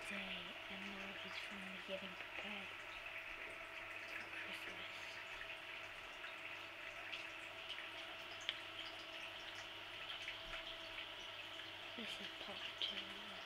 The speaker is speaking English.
day, and now he's finally getting prepared for Christmas. This is part 2.